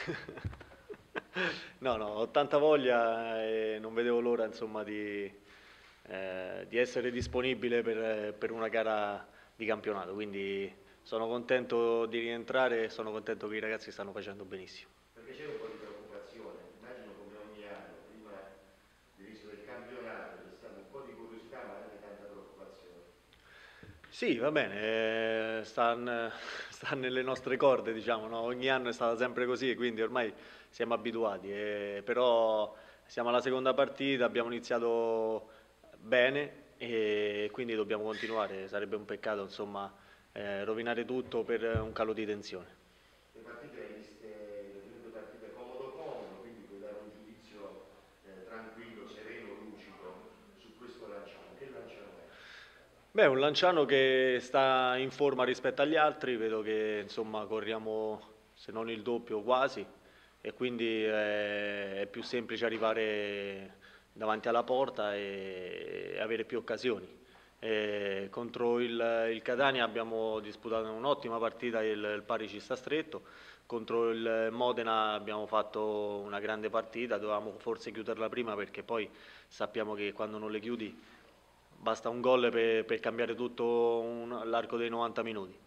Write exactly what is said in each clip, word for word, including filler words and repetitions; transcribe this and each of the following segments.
No, no, ho tanta voglia e non vedevo l'ora, insomma, di, eh, di essere disponibile per, per una gara di campionato, quindi sono contento di rientrare e sono contento che i ragazzi stanno facendo benissimo. Perché c'è un po' di preoccupazione, immagino come ogni anno, prima dell'inizio del campionato c'è stata un po' di curiosità ma anche tanta preoccupazione. Sì, va bene, eh, sta, n- sta nelle nostre corde, diciamo, no? Ogni anno è stata sempre così, quindi ormai siamo abituati, eh, però siamo alla seconda partita, abbiamo iniziato bene e quindi dobbiamo continuare, sarebbe un peccato, insomma, eh, rovinare tutto per un calo di tensione. Le partite le hai viste, le prime due partite comodo comodo, quindi puoi dare un giudizio eh, tranquillo, sereno, lucido su questo Lanciano. Che Lanciano è? Beh, un Lanciano che sta in forma rispetto agli altri, vedo che insomma corriamo se non il doppio quasi e quindi eh, è più semplice arrivare davanti alla porta e avere più occasioni. Eh, contro il, il Catania abbiamo disputato un'ottima partita, il, il pari ci sta stretto, contro il Modena abbiamo fatto una grande partita, dovevamo forse chiuderla prima perché poi sappiamo che quando non le chiudi basta un gol per, per cambiare tutto l'arco dei novanta minuti.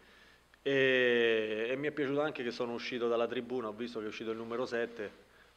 E, e mi è piaciuto anche che sono uscito dalla tribuna, ho visto che è uscito il numero sette,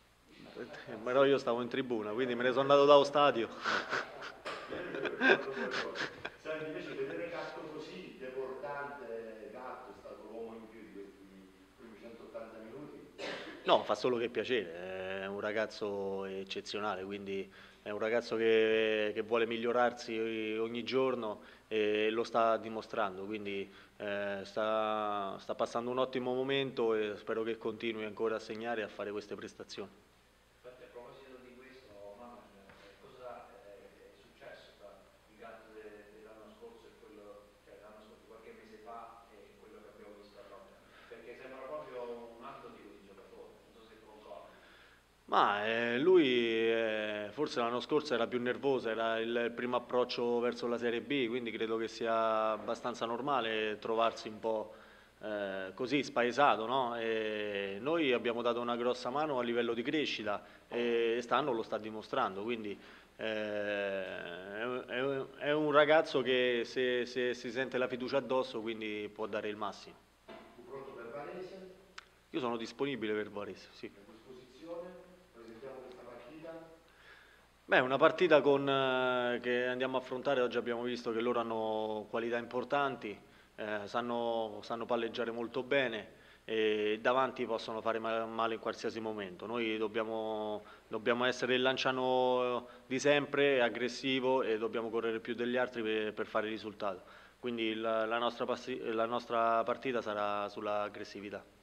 però io stavo in tribuna, quindi me ne sono andato dallo stadio. Bene, io ricordo qualcosa. Senti, invece vedere Gatto così, deportante, Gatto è stato l'uomo in più di questi primi centottanta minuti. No, fa solo che piacere, è un ragazzo eccezionale, quindi è un ragazzo che, che vuole migliorarsi ogni giorno e lo sta dimostrando, quindi eh, sta, sta passando un ottimo momento e spero che continui ancora a segnare e a fare queste prestazioni. Infatti, a proposito di questo, Manuel, eh, cosa eh, è successo tra il gatto de- dell'anno scorso e quello, cioè l'anno scorso, qualche mese fa e quello che abbiamo visto a Roma? Perché sembra proprio un altro tipo di giocatore, non so se concordi. Ma eh, lui eh, forse l'anno scorso era più nervoso, era il, il primo approccio verso la Serie B, quindi credo che sia abbastanza normale trovarsi un po' eh, così spaesato, no? E noi abbiamo dato una grossa mano a livello di crescita e stanno lo sta dimostrando, quindi eh, è, è- è un ragazzo che se, se si sente la fiducia addosso, quindi può dare il massimo. Tu pronto per Varese? Io sono disponibile per Varese, sì. A disposizione? Presentiamo questa partita? Beh, una partita con, eh, che andiamo a affrontare, oggi abbiamo visto che loro hanno qualità importanti, eh, sanno, sanno palleggiare molto bene e davanti possono fare ma- male in qualsiasi momento. Noi dobbiamo, dobbiamo essere il Lanciano di sempre, aggressivo e dobbiamo correre più degli altri per, per fare il risultato. Quindi la, la nostra passi- la nostra partita sarà sull'aggressività.